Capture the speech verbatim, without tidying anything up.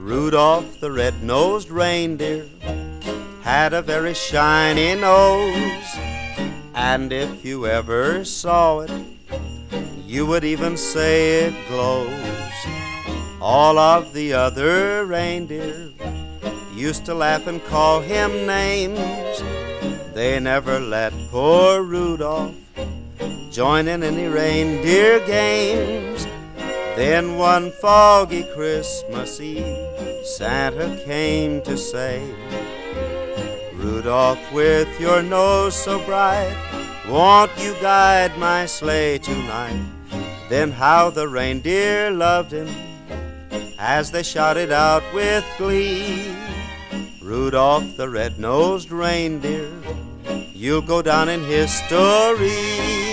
Rudolph the red-nosed reindeer had a very shiny nose, and if you ever saw it, you would even say it glows. All of the other reindeer used to laugh and call him names. They never let poor Rudolph join in any reindeer games. Then one foggy Christmas Eve, Santa came to say, Rudolph, with your nose so bright, won't you guide my sleigh tonight? Then how the reindeer loved him as they shouted out with glee, Rudolph the red-nosed reindeer, you'll go down in history.